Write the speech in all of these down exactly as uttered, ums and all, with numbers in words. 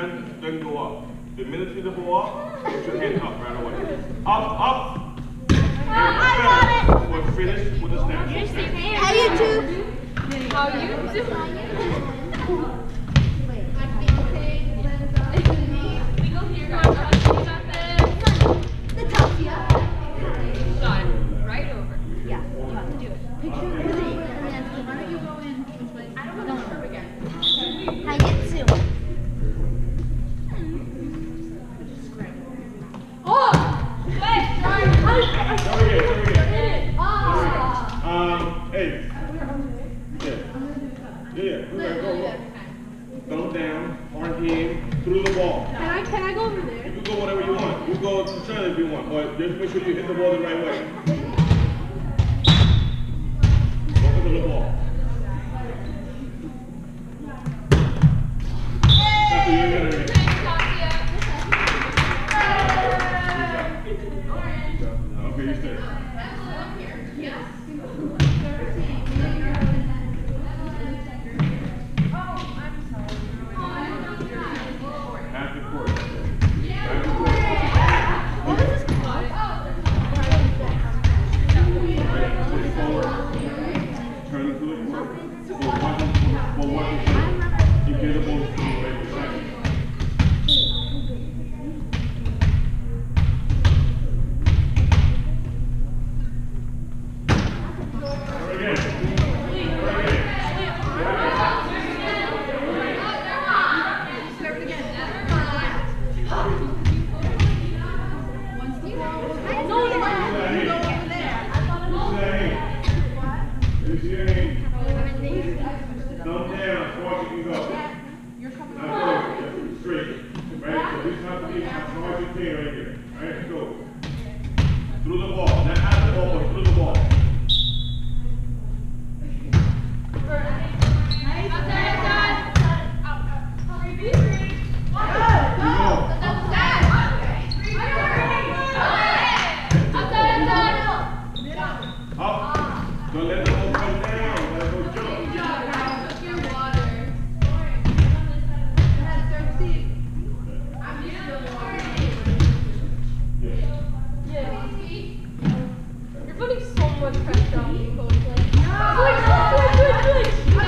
hand doesn't go up. The minute you see the ball up, put your hand up right away. Up, up. Oh, I got it. We'll finish with the snap. How you do? How you do? We go here, guys. You got this. The top, yeah. Got it. Right over. Yeah, you have to do it. Picture of the hands. Why don't you go in? I don't want to curve again. I get two. Oh! Wait! Sorry. Sorry, sorry. Ah! Um, hey. Yeah. Yeah, okay, go, go. Thumb down, arm in, through the ball. Can I, can I go over there? You can go whatever you want. You can go to turn if you want, but just make sure you hit the ball the right way. Go to the ball. After you're gonna hit. Okay, you stay. Half the court. Back to court. Right, forward. Turn into the court. For one, for one, you get the ball to the right side. Through the ball, not out the ball, but through the ball. Up. Don't let the ball come down. Let it go jump. You're putting so much pressure on me, Coach. Like, switch, switch, switch, switch.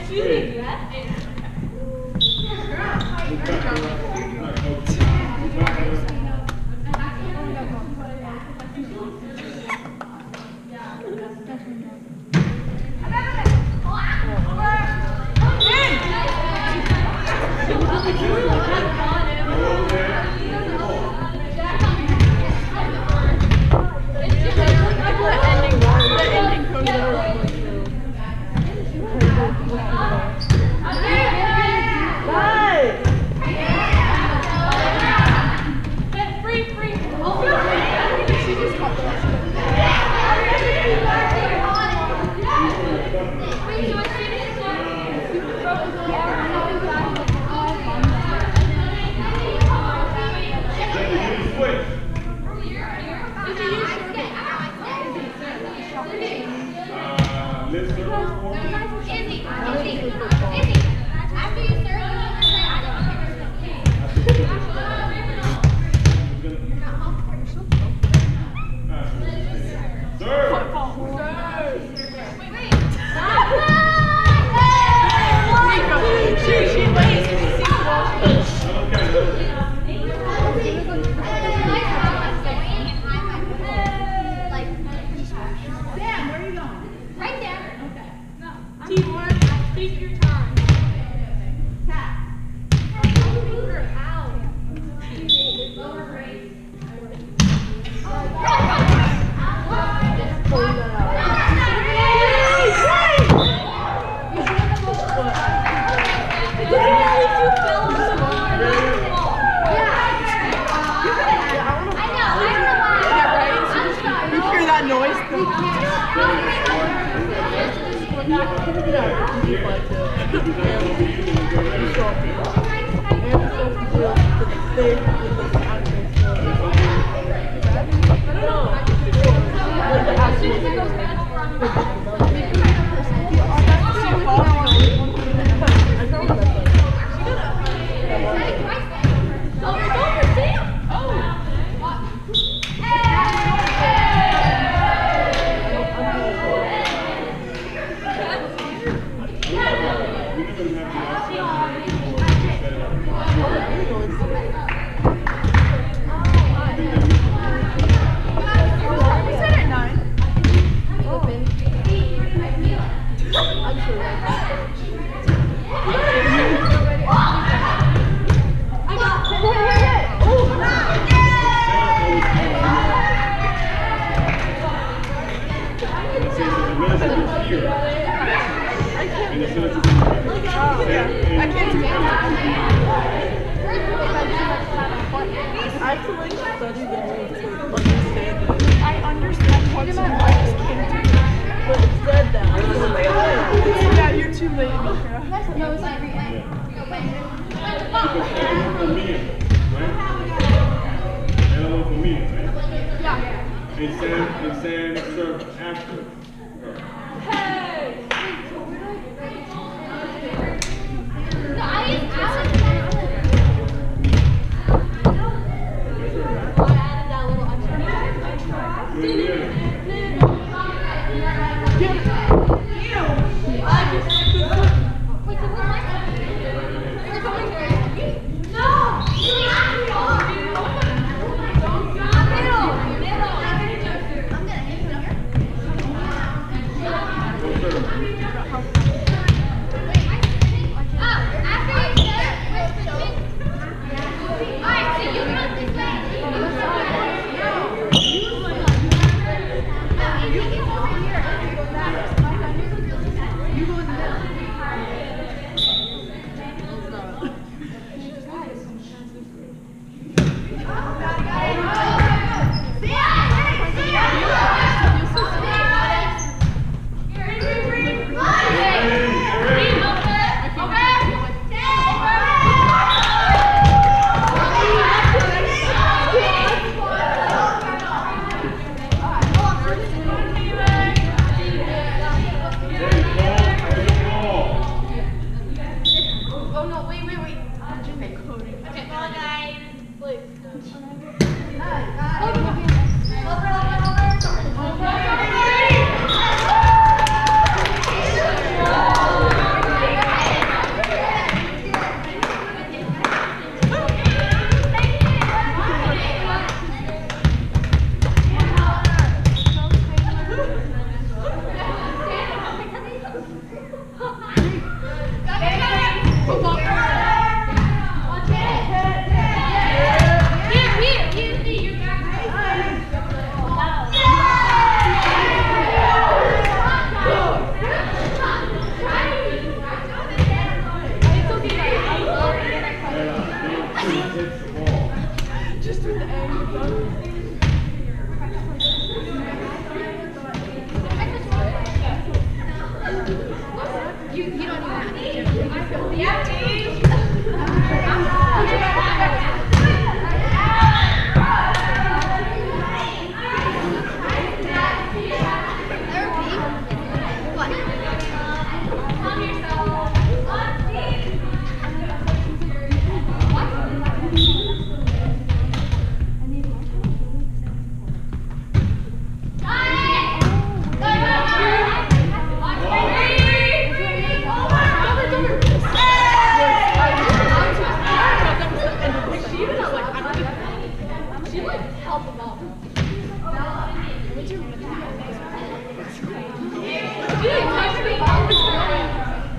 Hey!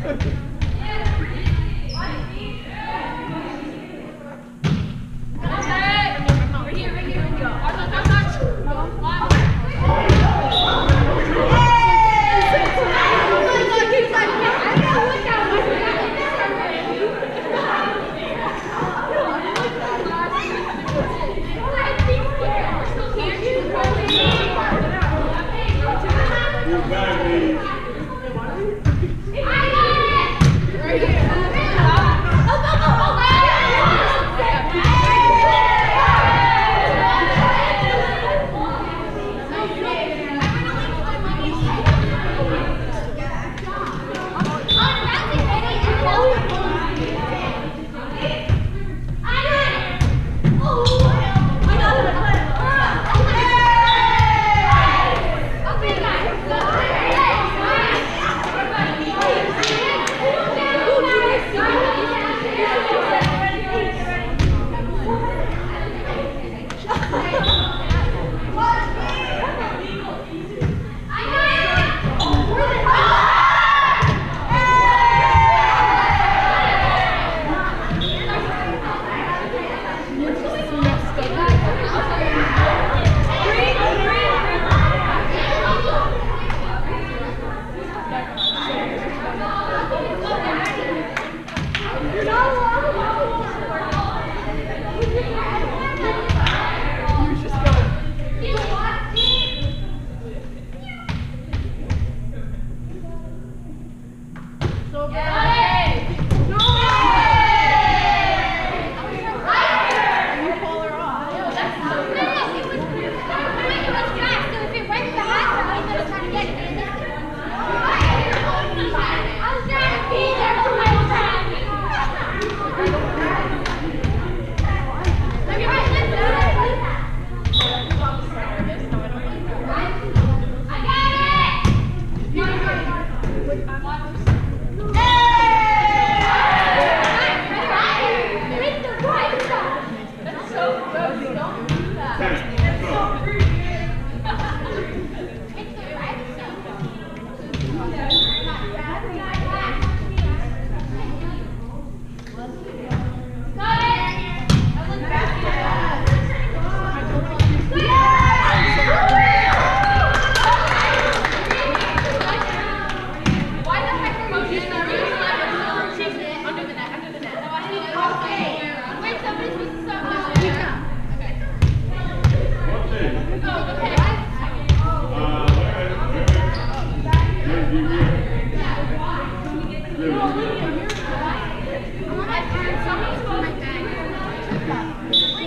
Really?